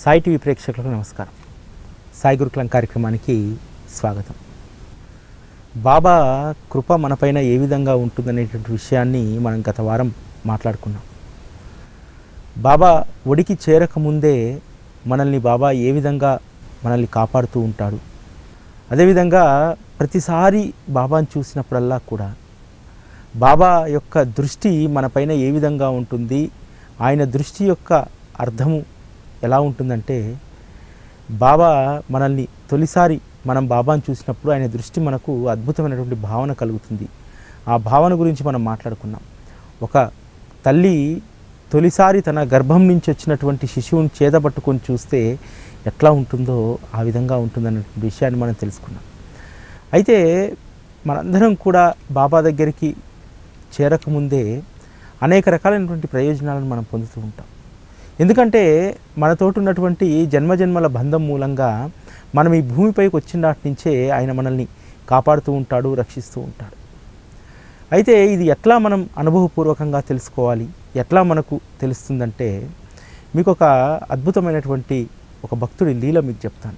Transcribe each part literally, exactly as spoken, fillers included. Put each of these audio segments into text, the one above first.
Sai TV ప్రేక్షకులకు నమస్కారం. సాయి గురుకులం కార్యక్రమానికి స్వాగతం. బాబా కృప మనపైన ఏ విధంగా ఉంటుందనేటువంటి విషయాన్ని మనం గత వారం మాట్లాడుకున్నాం. బాబా ఒడికి చేరకముందే మనల్ని బాబా ఏ విధంగా మనల్ని కాపాడుతూ ఉంటాడు. అదేవిధంగా ప్రతిసారి బాబాను చూసినప్పుడల్లా కూడా బాబా యొక్క దృష్టి మనపైన ఏ విధంగా ఉంటుంది, ఆయన దృష్టి యొక్క అర్థము ఎలా ఉంటుందంటే, బాబా మనల్ని తొలిసారి మనం బాబాను చూసినప్పుడు ఆయన దృష్టి మనకు అద్భుతమైనటువంటి భావన కలుగుతుంది. ఆ భావన గురించి మనం మాట్లాడుకున్నాం. ఒక తల్లి తొలిసారి తన గర్భం నుంచి వచ్చినటువంటి శిశువుని చేతపట్టుకొని చూస్తే ఎట్లా ఉంటుందో ఆ విధంగా ఉంటుందన్నటువంటి విషయాన్ని మనం తెలుసుకున్నాం. అయితే మనందరం కూడా బాబా దగ్గరికి చేరకముందే అనేక రకాలైనటువంటి ప్రయోజనాలను మనం పొందుతూ ఉంటాం. ఎందుకంటే మనతోటి ఉన్నటువంటి జన్మజన్మల బంధం మూలంగా మనం ఈ భూమిపైకి వచ్చిన నాటి నుంచే ఆయన మనల్ని కాపాడుతూ ఉంటాడు, రక్షిస్తూ ఉంటాడు. అయితే ఇది ఎట్లా మనం అనుభవపూర్వకంగా తెలుసుకోవాలి, ఎట్లా మనకు తెలుస్తుందంటే, మీకు ఒక అద్భుతమైనటువంటి ఒక భక్తుడి లీల మీకు చెప్తాను.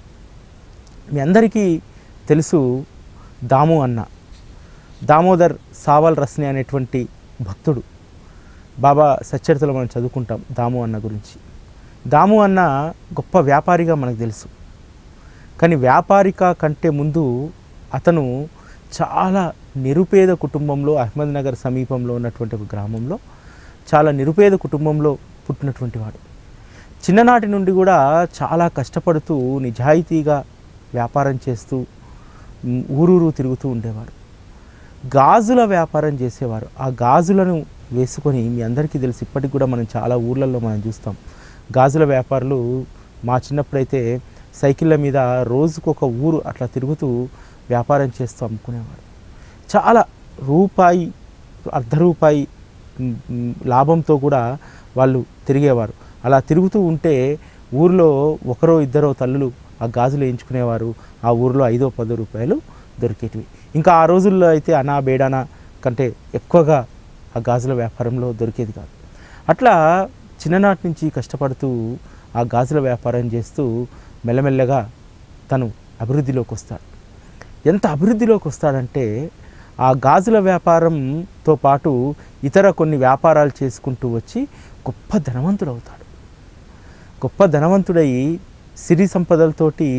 మీ అందరికీ తెలుసు దాము అన్న, దామోదర్ సావల్ రస్నే అనేటువంటి భక్తుడు. బాబా సచ్చరితలో మనం చదువుకుంటాం దాము అన్న గురించి. దాము అన్న గొప్ప వ్యాపారిగా మనకు తెలుసు. కానీ వ్యాపారిక కంటే ముందు అతను చాలా నిరుపేద కుటుంబంలో, అహ్మద్నగర్ సమీపంలో ఉన్నటువంటి ఒక గ్రామంలో చాలా నిరుపేద కుటుంబంలో పుట్టినటువంటి వాడు. చిన్ననాటి నుండి కూడా చాలా కష్టపడుతూ నిజాయితీగా వ్యాపారం చేస్తూ ఊరూరు తిరుగుతూ ఉండేవాడు. గాజుల వ్యాపారం చేసేవారు. ఆ గాజులను వేసుకొని, మీ అందరికీ తెలిసి ఇప్పటికి కూడా మనం చాలా ఊర్లలో మనం చూస్తాం గాజుల వ్యాపారులు. మా చిన్నప్పుడైతే సైకిళ్ళ మీద రోజుకొక ఊరు అట్లా తిరుగుతూ వ్యాపారం చేస్తూ అమ్ముకునేవాడు. చాలా రూపాయి అర్ధ రూపాయి లాభంతో కూడా వాళ్ళు తిరిగేవారు. అలా తిరుగుతూ ఉంటే ఊరిలో ఒకరో ఇద్దరో తల్లులు ఆ గాజులు వేయించుకునేవారు. ఆ ఊరిలో ఐదో పదో రూపాయలు దొరికేటివి. ఇంకా ఆ రోజుల్లో అయితే అనా బేడానా కంటే ఎక్కువగా ఆ గాజుల వ్యాపారంలో దొరికేది కాదు. అట్లా చిన్ననాటి నుంచి కష్టపడుతూ ఆ గాజుల వ్యాపారం చేస్తూ మెల్లమెల్లగా తను అభివృద్ధిలోకి వస్తాడు. ఎంత అభివృద్ధిలోకి వస్తాడంటే, ఆ గాజుల వ్యాపారంతో పాటు ఇతర కొన్ని వ్యాపారాలు చేసుకుంటూ వచ్చి గొప్ప ధనవంతుడు అవుతాడు. గొప్ప ధనవంతుడై సిరి సంపదలతోటి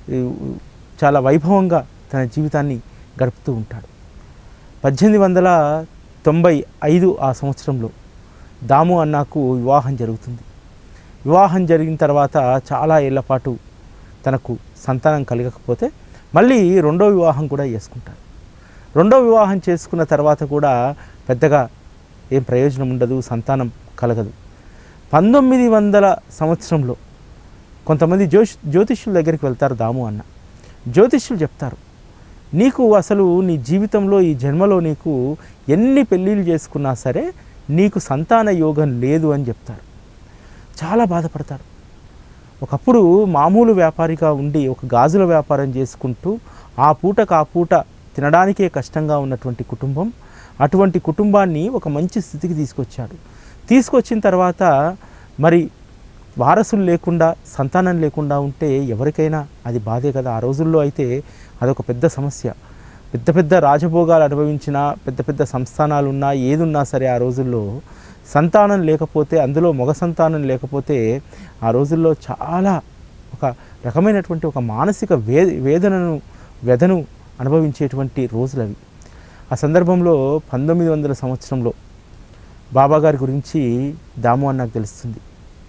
చాలా వైభవంగా తన జీవితాన్ని గడుపుతూ ఉంటాడు. పద్దెనిమిది వందల తొంభై ఐదు ఆ సంవత్సరంలో దాము అన్నకు వివాహం జరుగుతుంది. వివాహం జరిగిన తర్వాత చాలా ఏళ్ల పాటు తనకు సంతానం కలగకపోతే మళ్ళీ రెండో వివాహం కూడా చేసుకుంటాడు. రెండో వివాహం చేసుకున్న తర్వాత కూడా పెద్దగా ఏం ప్రయోజనం ఉండదు, సంతానం కలగదు. పంతొమ్మిది వందల సంవత్సరంలో కొంతమంది జ్యోష్ జ్యోతిష్యుల దగ్గరికి వెళ్తారు దాము అన్న. జ్యోతిష్యులు చెప్తారు, నీకు అసలు నీ జీవితంలో ఈ జన్మలో నీకు ఎన్ని పెళ్ళిళ్ళు చేసుకున్నా సరే నీకు సంతాన యోగం లేదు అని చెప్తారు. చాలా బాధపడతారు. ఒకప్పుడు మామూలు వ్యాపారిగా ఉండి ఒక గాజుల వ్యాపారం చేసుకుంటూ ఆ పూటకు ఆ పూట తినడానికే కష్టంగా ఉన్నటువంటి కుటుంబం, అటువంటి కుటుంబాన్ని ఒక మంచి స్థితికి తీసుకొచ్చాడు. తీసుకొచ్చిన తర్వాత మరి వారసులు లేకుండా, సంతానం లేకుండా ఉంటే ఎవరికైనా అది బాధే కదా. ఆ రోజుల్లో అయితే అదొక పెద్ద సమస్య. పెద్ద పెద్ద రాజభోగాలు అనుభవించిన, పెద్ద పెద్ద సంస్థానాలు ఉన్నా, ఏదున్నా సరే ఆ రోజుల్లో సంతానం లేకపోతే, అందులో మగ సంతానం లేకపోతే ఆ రోజుల్లో చాలా ఒక రకమైనటువంటి ఒక మానసిక వే వేదనను వ్యధను అనుభవించేటువంటి రోజులు అవి. ఆ సందర్భంలో పంతొమ్మిది వందల సంవత్సరంలో బాబాగారి గురించి దాము అన్నకు తెలుస్తుంది.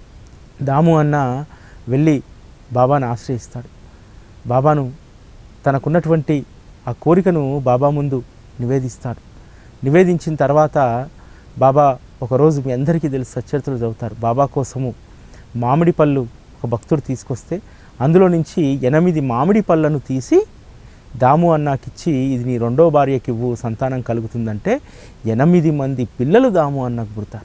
దాము అన్న వెళ్ళి బాబాను ఆశ్రయిస్తాడు. బాబాను తనకున్నటువంటి ఆ కోరికను బాబా ముందు నివేదిస్తాడు. నివేదించిన తర్వాత బాబా ఒకరోజు మీ అందరికీ తెలిసి సచ్చరితలు చదువుతారు. బాబా కోసము మామిడి పళ్ళు ఒక భక్తుడు తీసుకొస్తే అందులో నుంచి ఎనిమిది మామిడి పళ్ళను తీసి దాము అన్నకిచ్చి, ఇది నీ రెండో భార్యకి ఇవ్వు, సంతానం కలుగుతుందంటే ఎనిమిది మంది పిల్లలు దాము అన్నకు పుడతారు.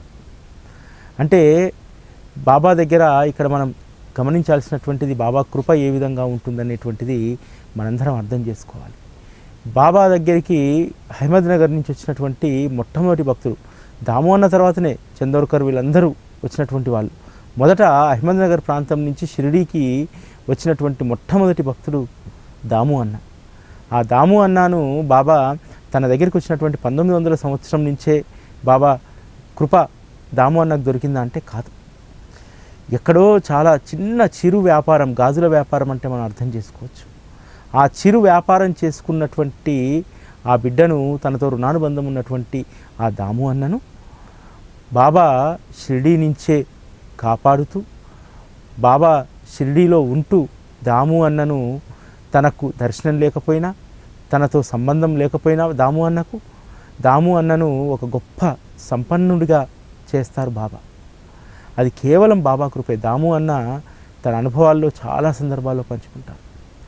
అంటే బాబా దగ్గర ఇక్కడ మనం గమనించాల్సినటువంటిది బాబా కృప ఏ విధంగా ఉంటుందనేటువంటిది మనందరం అర్థం చేసుకోవాలి. బాబా దగ్గరికి అహ్మద్నగర్ నుంచి వచ్చినటువంటి మొట్టమొదటి భక్తులు దాము అన్న తర్వాతనే చందోర్కర్ వీళ్ళందరూ వచ్చినటువంటి వాళ్ళు. మొదట అహ్మద్నగర్ ప్రాంతం నుంచి షిరిడీకి వచ్చినటువంటి మొట్టమొదటి భక్తుడు దాము అన్న. ఆ దాము అన్నాను బాబా తన దగ్గరికి వచ్చినటువంటి పంతొమ్మిది వందల సంవత్సరం నుంచే బాబా కృప దాము అన్నకు దొరికిందా అంటే కాదు. ఎక్కడో చాలా చిన్న చిరు వ్యాపారం, గాజుల వ్యాపారం అంటే మనం అర్థం చేసుకోవచ్చు. ఆ చిరు వ్యాపారం చేసుకున్నటువంటి ఆ బిడ్డను, తనతో రుణానుబంధం ఉన్నటువంటి ఆ దాము అన్నను బాబా షిరిడీ నుంచే కాపాడుతూ, బాబా షిరిడీలో ఉంటూ దాము అన్నను తనకు దర్శనం లేకపోయినా, తనతో సంబంధం లేకపోయినా దాము అన్నకు దాము అన్నను ఒక గొప్ప సంపన్నుడిగా చేస్తారు బాబా. అది కేవలం బాబా కృపే. దాము అన్న తన అనుభవాల్లో చాలా సందర్భాల్లో పంచుకుంటారు.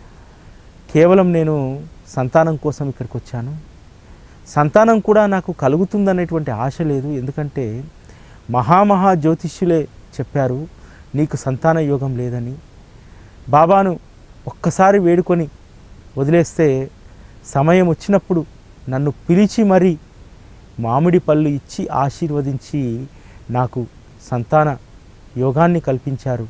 కేవలం నేను సంతానం కోసం ఇక్కడికి వచ్చాను, సంతానం కూడా నాకు కలుగుతుందనేటువంటి ఆశ లేదు. ఎందుకంటే మహామహా జ్యోతిష్యులే చెప్పారు నీకు సంతాన యోగం లేదని. బాబాను ఒక్కసారి వేడుకొని వదిలేస్తే సమయం వచ్చినప్పుడు నన్ను పిలిచి మరీ మామిడి పళ్ళు ఇచ్చి ఆశీర్వదించి నాకు సంతాన యోగాన్ని కల్పించారు.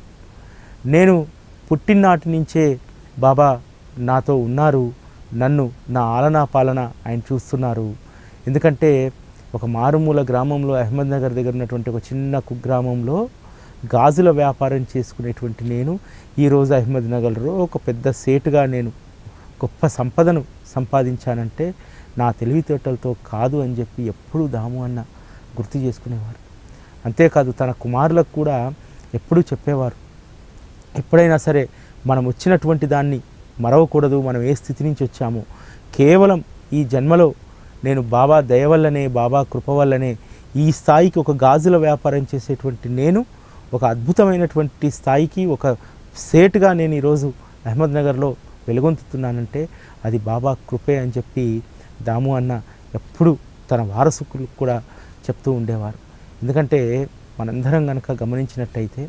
నేను పుట్టినాటి నుంచే బాబా నాతో ఉన్నారు, నన్ను నా ఆలనా పాలన ఆయన చూస్తున్నారు. ఎందుకంటే ఒక మారుమూల గ్రామంలో, అహ్మద్నగర్ దగ్గర ఉన్నటువంటి ఒక చిన్న కుగ్రామంలో గాజుల వ్యాపారం చేసుకునేటువంటి నేను ఈరోజు అహ్మద్నగర్లో ఒక పెద్ద సేటుగా నేను గొప్ప సంపదను సంపాదించానంటే నా తెలివితేటలతో కాదు అని చెప్పి ఎప్పుడూ దాము అన్న గుర్తు చేసుకునేవారు. అంతేకాదు తన కుమారులకు కూడా ఎప్పుడూ చెప్పేవారు, ఎప్పుడైనా సరే మనం వచ్చినటువంటి దాన్ని మరవకూడదు. మనం ఏ స్థితి నుంచి వచ్చామో కేవలం ఈ జన్మలో నేను బాబా దయ వల్లనే, బాబా కృప వల్లనే ఈ స్థాయికి, ఒక గాజుల వ్యాపారం చేసేటువంటి నేను ఒక అద్భుతమైనటువంటి స్థాయికి, ఒక సేటుగా నేను ఈరోజు అహ్మద్నగర్లో వెలుగొందుతున్నానంటే అది బాబా కృపే అని చెప్పి దాము అన్న ఎప్పుడు తన వారసులకు కూడా చెప్తూ ఉండేవారు. ఎందుకంటే మనందరం కనుక గమనించినట్టయితే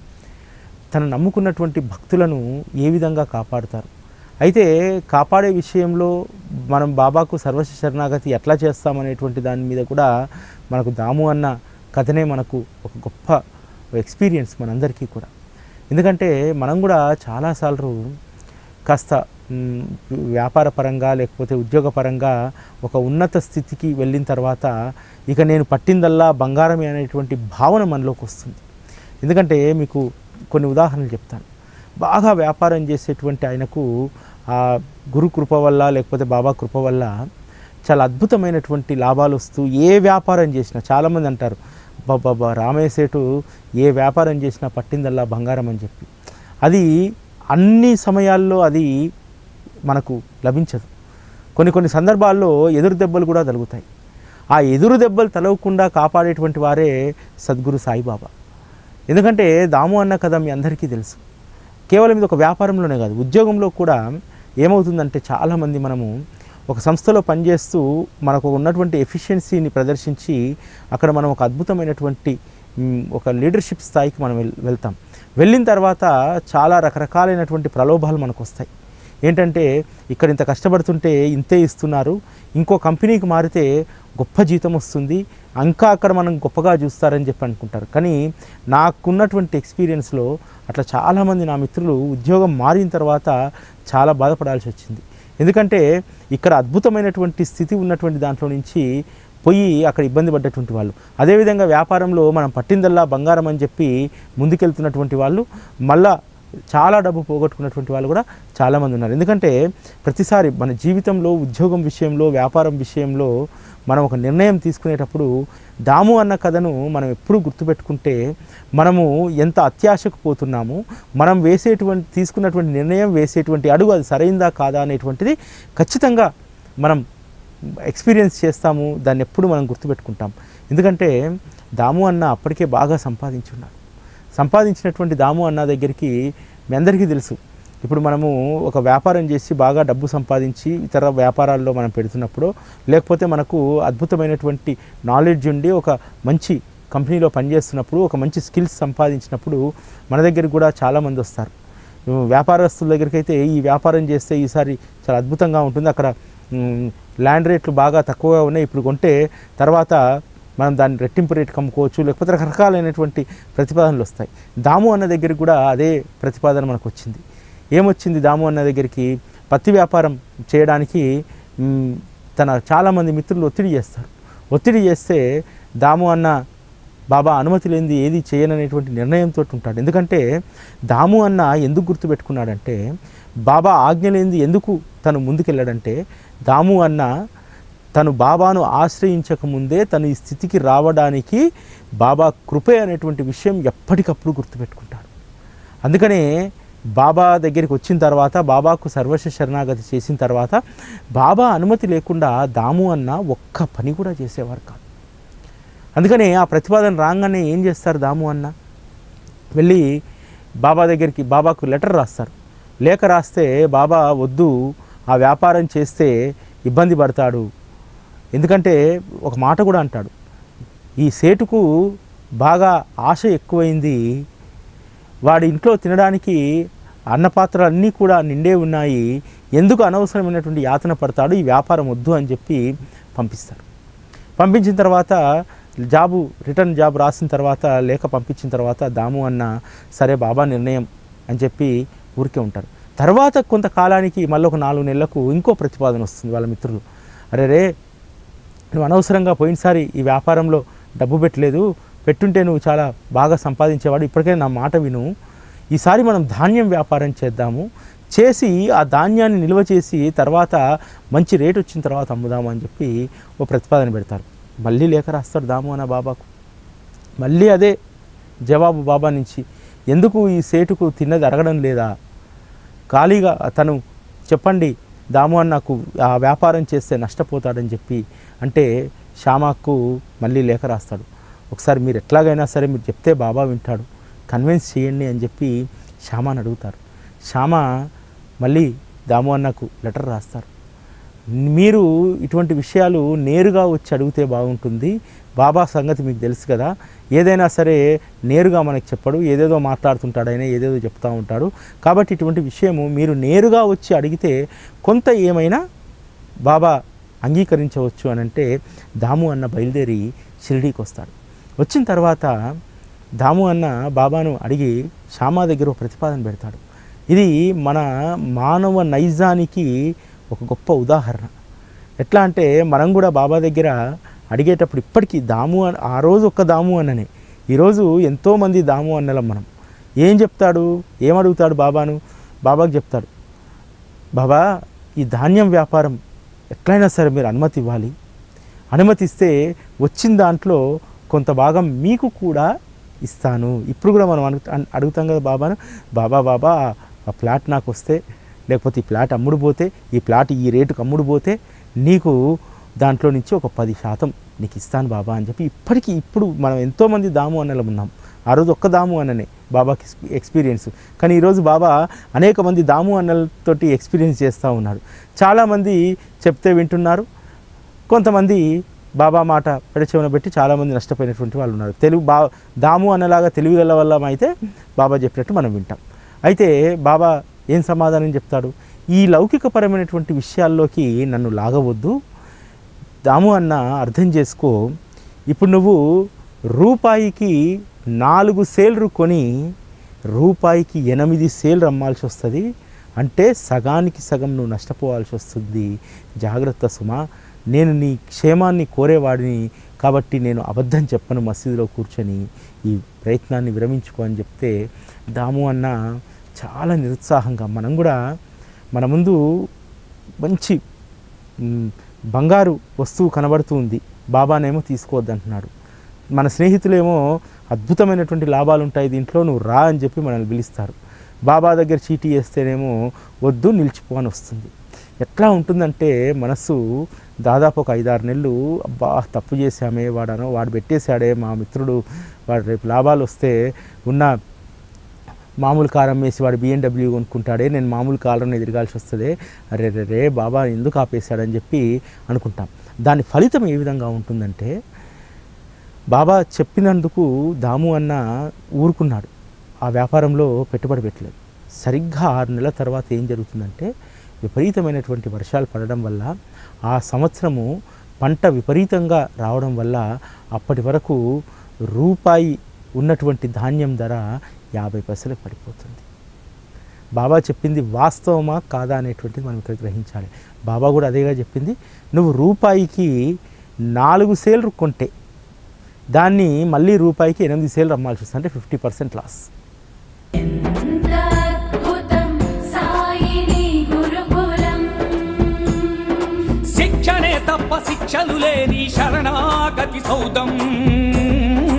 తను నమ్ముకున్నటువంటి భక్తులను ఏ విధంగా కాపాడుతారు. అయితే కాపాడే విషయంలో మనం బాబాకు సర్వస్వ శరణాగతి ఎట్లా చేస్తామనేటువంటి దాని మీద కూడా మనకు దాము అన్న కథనే మనకు ఒక గొప్ప ఎక్స్పీరియన్స్ మనందరికీ కూడా. ఎందుకంటే మనం కూడా చాలాసార్లు కాస్త వ్యాపార పరంగా లేకపోతే ఉద్యోగ పరంగా ఒక ఉన్నత స్థితికి వెళ్ళిన తర్వాత ఇక నేను పట్టిందల్లా బంగారమే అనేటువంటి భావన మనలోకి వస్తుంది. ఎందుకంటే మీకు కొన్ని ఉదాహరణలు చెప్తాను. బాగా వ్యాపారం చేసేటువంటి ఆయనకు ఆ గురు కృప వల్ల లేకపోతే బాబా కృప వల్ల చాలా అద్భుతమైనటువంటి లాభాలు వస్తూ ఏ వ్యాపారం చేసినా, చాలామంది అంటారు బాబా రామయ్య సేటు ఏ వ్యాపారం చేసినా పట్టిందల్లా బంగారం అని చెప్పి. అది అన్ని సమయాల్లో అది మనకు లభించదు. కొన్ని కొన్ని సందర్భాల్లో ఎదురు దెబ్బలు కూడా తగులుతాయి. ఆ ఎదురు దెబ్బలు తలవకుండా కాపాడేటువంటి వారే సద్గురు సాయిబాబా. ఎందుకంటే దాము అన్న కథ మీ అందరికీ తెలుసు. కేవలం ఇది ఒక వ్యాపారంలోనే కాదు, ఉద్యోగంలో కూడా ఏమవుతుందంటే చాలామంది మనము ఒక సంస్థలో పనిచేస్తూ మనకు ఉన్నటువంటి ఎఫిషియన్సీని ప్రదర్శించి అక్కడ మనం ఒక అద్భుతమైనటువంటి ఒక లీడర్షిప్ స్థాయికి మనం వెళ్తాం. వెళ్ళిన తర్వాత చాలా రకరకాలైనటువంటి ప్రలోభాలు మనకు వస్తాయి. ఏంటంటే ఇక్కడ ఇంత కష్టపడుతుంటే ఇంతే ఇస్తున్నారు, ఇంకో కంపెనీకి మారితే గొప్ప జీతం వస్తుంది, ఇంకా అక్కడ మనం గొప్పగా చూస్తారని చెప్పి అనుకుంటారు. కానీ నాకున్నటువంటి ఎక్స్పీరియన్స్లో అట్లా చాలామంది నా మిత్రులు ఉద్యోగం మారిన తర్వాత చాలా బాధపడాల్సి వచ్చింది. ఎందుకంటే ఇక్కడ అద్భుతమైనటువంటి స్థితి ఉన్నటువంటి దాంట్లో నుంచి పోయి అక్కడ ఇబ్బంది పడ్డటువంటి వాళ్ళు, అదేవిధంగా వ్యాపారంలో మనం పట్టిందల్లా బంగారం అని చెప్పి ముందుకెళ్తున్నటువంటి వాళ్ళు మళ్ళా చాలా డబ్బు పోగొట్టుకున్నటువంటి వాళ్ళు కూడా చాలామంది ఉన్నారు. ఎందుకంటే ప్రతిసారి మన జీవితంలో ఉద్యోగం విషయంలో, వ్యాపారం విషయంలో మనం ఒక నిర్ణయం తీసుకునేటప్పుడు దాము అన్న కథను మనం ఎప్పుడూ గుర్తుపెట్టుకుంటే మనము ఎంత అత్యాశకు పోతున్నాము, మనం వేసేటువంటి తీసుకున్నటువంటి నిర్ణయం, వేసేటువంటి అడుగు అది సరైందా కాదా అనేటువంటిది ఖచ్చితంగా మనం ఎక్స్పీరియన్స్ చేస్తాము. దాన్ని ఎప్పుడు మనం గుర్తుపెట్టుకుంటాం. ఎందుకంటే దాము అన్న అప్పటికే బాగా సంపాదించున్నారు. సంపాదించినటువంటి దాము అన్న దగ్గరికి మీ అందరికీ తెలుసు, ఇప్పుడు మనము ఒక వ్యాపారం చేసి బాగా డబ్బు సంపాదించి ఇతర వ్యాపారాల్లో మనం పెడుతున్నప్పుడు, లేకపోతే మనకు అద్భుతమైనటువంటి నాలెడ్జ్ ఉండి ఒక మంచి కంపెనీలో పనిచేస్తున్నప్పుడు, ఒక మంచి స్కిల్స్ సంపాదించినప్పుడు మన దగ్గరికి కూడా చాలామంది వస్తారు. వ్యాపారస్తుల దగ్గరికి అయితే ఈ వ్యాపారం చేస్తే ఈసారి చాలా అద్భుతంగా ఉంటుంది, అక్కడ ల్యాండ్ రేట్లు బాగా తక్కువగా ఉన్నాయి, ఇప్పుడు కొంటే తర్వాత మనం దాన్ని రెట్టింపు రేటుకి అమ్ముకోవచ్చు, లేకపోతే రకరకాలైనటువంటి ప్రతిపాదనలు వస్తాయి. దాము అన్న దగ్గరికి కూడా అదే ప్రతిపాదన మనకు వచ్చింది. ఏమొచ్చింది దాము అన్న దగ్గరికి? పత్తి వ్యాపారం చేయడానికి తన చాలామంది మిత్రులు ఒత్తిడి చేస్తారు. ఒత్తిడి చేస్తే దాము అన్న బాబా అనుమతి లేనిది ఏది చేయననేటువంటి నిర్ణయంతో ఉంటాడు. ఎందుకంటే దాము అన్న ఎందుకు గుర్తుపెట్టుకున్నాడంటే, బాబా ఆజ్ఞ లేనిది ఎందుకు తను ముందుకెళ్ళాడంటే, దాము అన్న తను బాబాను ఆశ్రయించకముందే తను ఈ స్థితికి రావడానికి బాబా కృపే అనేటువంటి విషయం ఎప్పటికప్పుడు గుర్తుపెట్టుకుంటాడు. అందుకనే బాబా దగ్గరికి వచ్చిన తర్వాత, బాబాకు సర్వస్వ శరణాగతి చేసిన తర్వాత బాబా అనుమతి లేకుండా దాము అన్న ఒక్క పని కూడా చేసేవారు కాదు. అందుకనే ఆ ప్రతిపాదన రాగానే ఏం చేస్తారు, దాము అన్న వెళ్ళి బాబా దగ్గరికి బాబాకు లెటర్ రాస్తారు. లేఖ రాస్తే బాబా వద్దు, ఆ వ్యాపారం చేస్తే ఇబ్బంది పడతాడు. ఎందుకంటే ఒక మాట కూడా అంటాడు, ఈ సేటుకు బాగా ఆశ ఎక్కువైంది, వాడి ఇంట్లో తినడానికి అన్నపాత్రలు అన్నీ కూడా నిండే ఉన్నాయి, ఎందుకు అనవసరమైనటువంటి యాతన పడతాడు, ఈ వ్యాపారం వద్దు అని చెప్పి పంపిస్తారు. పంపించిన తర్వాత జాబు రిటర్న్ జాబ్ రాసిన తర్వాత లేఖ పంపించిన తర్వాత దాము అన్న సరే బాబా నిర్ణయం అని చెప్పి ఊరికే ఉంటారు. తర్వాత కొంతకాలానికి మళ్ళీ ఒక నాలుగు నెలలకు ఇంకో ప్రతిపాదన వస్తుంది వాళ్ళ మిత్రులు. అరే రే నువ్వు అనవసరంగా పోయినసారి ఈ వ్యాపారంలో డబ్బు పెట్టలేదు, పెట్టుంటే నువ్వు చాలా బాగా సంపాదించేవాడు, ఇప్పటికైనా నా మాట విను, ఈసారి మనం ధాన్యం వ్యాపారం చేద్దాము, చేసి ఆ ధాన్యాన్ని నిల్వ చేసి తర్వాత మంచి రేటు వచ్చిన తర్వాత అమ్ముదాము అని చెప్పి ఓ ప్రతిపాదన పెడతారు. మళ్ళీ లేఖ రాస్తాడు దాము అన్న బాబాకు. మళ్ళీ అదే జవాబు బాబా నుంచి, ఎందుకు ఈ సేటుకు తిన్నది అరగడం లేదా, ఖాళీగా తను చెప్పండి దాము అన్నకు ఆ వ్యాపారం చేస్తే నష్టపోతాడని చెప్పి అంటే శ్యామకు మళ్ళీ లేఖ రాస్తాడు. ఒకసారి మీరు ఎట్లాగైనా సరే మీరు చెప్తే బాబా వింటాడు, కన్విన్స్ చేయండి అని చెప్పి శ్యామని అడుగుతారు. శ్యామ మళ్ళీ దాము అన్నకు లెటర్ రాస్తారు. మీరు ఇటువంటి విషయాలు నేరుగా వచ్చి అడిగితే బాగుంటుంది, బాబా సంగతి మీకు తెలుసు కదా, ఏదైనా సరే నేరుగా మనకు చెప్పడు, ఏదేదో మాట్లాడుతుంటాడు, ఆయన ఏదేదో చెప్తూ ఉంటాడు, కాబట్టి ఇటువంటి విషయము మీరు నేరుగా వచ్చి అడిగితే కొంత ఏమైనా బాబా అంగీకరించవచ్చు అని అంటే దాము అన్న బయలుదేరి షిరిడీకి వస్తాడు. వచ్చిన తర్వాత దాము అన్న బాబాను అడిగి శ్యామ దగ్గర ఒక ప్రతిపాదన పెడతాడు. ఇది మన మానవ నైజానికి ఒక గొప్ప ఉదాహరణ. ఎట్లా అంటే మనం కూడా బాబా దగ్గర అడిగేటప్పుడు ఇప్పటికీ దాము అన్న ఆ రోజు ఒక్క దాము అన్ననే, ఈరోజు ఎంతోమంది దాము అన్నలం. మనం ఏం చెప్తాడు, ఏమడుగుతాడు బాబాను? బాబాకు చెప్తాడు, బాబా ఈ ధాన్యం వ్యాపారం ఎట్లయినా సరే మీరు అనుమతి ఇవ్వాలి, అనుమతి ఇస్తే వచ్చిన దాంట్లో కొంత భాగం మీకు కూడా ఇస్తాను. ఇప్పుడు కూడా మనం అడుగుతాం కదా బాబాను, బాబా బాబా ఆ ప్లాట్ నాకు వస్తే, లేకపోతే ఈ ప్లాట్ అమ్ముడు పోతే, ఈ ప్లాట్ ఈ రేటుకు అమ్ముడు పోతే నీకు దాంట్లో నుంచి ఒక పది శాతం నీకు ఇస్తాను బాబా అని చెప్పి ఇప్పటికీ ఇప్పుడు మనం ఎంతోమంది దాము అన్నలం ఉన్నాం. ఆ రోజు ఒక్క దాము అన్ననే బాబాకి ఎక్స్పీరియన్స్, కానీ ఈరోజు బాబా అనేక మంది దాము అన్నలతోటి ఎక్స్పీరియన్స్ చేస్తూ ఉన్నాడు. చాలామంది చెప్తే వింటున్నారు, కొంతమంది బాబా మాట పెడచెవిన పెట్టి చాలామంది నష్టపోయినటువంటి వాళ్ళు ఉన్నారు. తెలుగు బా దాము అన్నలాగా తెలివిగల వల్ల అయితే బాబా చెప్పినట్టు మనం వింటాం. అయితే బాబా ఏం సమాధానం చెప్తాడు, ఈ లౌకికపరమైనటువంటి విషయాల్లోకి నన్ను లాగవద్దు దాము అన్న, అర్థం చేసుకో, ఇప్పుడు నువ్వు రూపాయికి నాలుగు సేల్లు కొని రూపాయికి ఎనిమిది సేల్లు అమ్మాల్సి వస్తుంది, అంటే సగానికి సగం నువ్వు నష్టపోవాల్సి వస్తుంది. జాగ్రత్త సుమా, నేను నీ క్షేమాన్ని కోరేవాడిని కాబట్టి నేను అబద్ధం చెప్పను, మసీదులో కూర్చొని ఈ ప్రయత్నాన్ని విరమించుకో అని చెప్తే దాము అన్న చాలా నిరుత్సాహంగా, మనం కూడా మన ముందు మంచి బంగారు వస్తువు కనబడుతుంది, బాబానేమో తీసుకోవద్దంటున్నాడు, మన స్నేహితులేమో అద్భుతమైనటువంటి లాభాలు ఉంటాయి దీంట్లో, నువ్వు రా అని చెప్పి మనల్ని పిలుస్తారు. బాబా దగ్గర చీటీ వేస్తేనేమో వద్దు నిలిచిపో అని వస్తుంది. ఎట్లా ఉంటుందంటే మనసు దాదాపు ఒక ఐదారు నెలలు అబ్బా తప్పు చేశామే, వాడనో వాడు పెట్టేశాడే మా మిత్రుడు, వాడు రేపు లాభాలు వస్తే ఉన్న మామూలు కారం వేసి వాడు బిఎండబ్ల్యూ కొనుక్కుంటాడే, నేను మామూలు కారం ఎదిరగాల్సి వస్తుంది, అరే రే రే బాబా ఎందుకు ఆపేశాడని చెప్పి అనుకుంటాం. దాని ఫలితం ఏ విధంగా ఉంటుందంటే బాబా చెప్పినందుకు దాము అన్న ఊరుకున్నాడు, ఆ వ్యాపారంలో పెట్టుబడి పెట్టలేదు. సరిగ్గా ఆరు నెలల తర్వాత ఏం జరుగుతుందంటే విపరీతమైనటువంటి వర్షాలు పడడం వల్ల ఆ సంవత్సరము పంట విపరీతంగా రావడం వల్ల అప్పటి వరకు రూపాయి ఉన్నటువంటి ధాన్యం ధర యాభై పైసలకు పడిపోతుంది. బాబా చెప్పింది వాస్తవమా కాదా అనేటువంటిది మనం ఇక్కడ గ్రహించాలి. బాబా కూడా అదేగా చెప్పింది, నువ్వు రూపాయికి నాలుగు సేలు కొంటే దాన్ని మళ్ళీ రూపాయికి ఎనిమిది సేలు అమ్మాల్సి వస్తుంది, అంటే ఫిఫ్టీ పర్సెంట్ లాస్. శిక్షణే తప్ప శిక్షలు లేని శరణాగతి సౌదం.